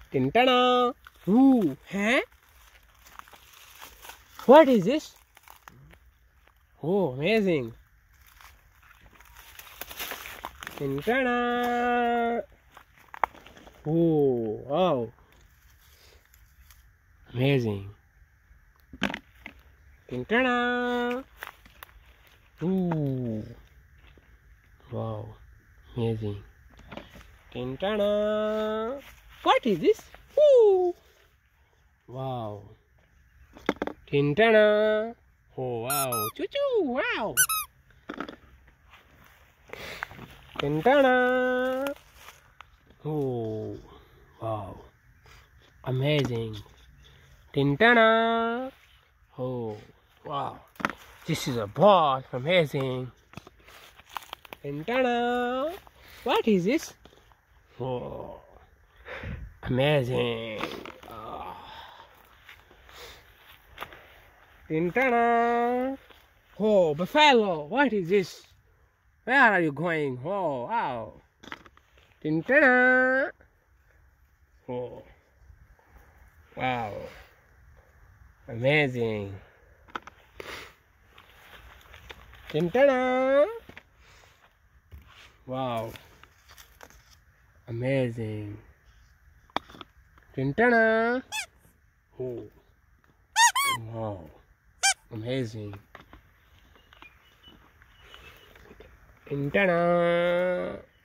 Tintana. Ooh, huh? What is this? Oh, amazing. Tintana. Oh, wow. Amazing. Tintana. Ooh. Wow. Amazing. Tintana. What is this? Ooh. Wow. Tintana. Oh, wow. Choo choo. Wow. Tintana. Oh, wow. Amazing. Tintana. Oh, wow. This is a ball. Amazing. Tintana. What is this? Oh, amazing. Oh. Tintana. Oh, buffalo. What is this? Where are you going? Oh, wow. Tintana. Oh, wow. Amazing. Tintana. Wow. Amazing. Tintana. Oh, wow. Amazing. Tintana.